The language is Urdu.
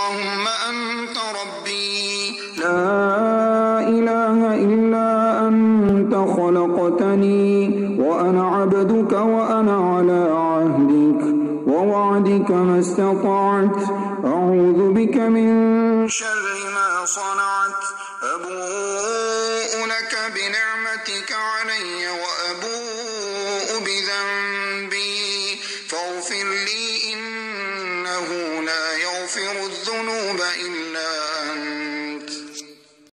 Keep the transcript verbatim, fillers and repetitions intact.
اللهم أنت ربي لا إله إلا أنت خلقتني وأنا عبدك وأنا على عهدك ووعدك ما استطعت أعوذ بك من شر ما صنعت أبوء لك بنعمتك علي وأبوء بذنبي فاغفر لي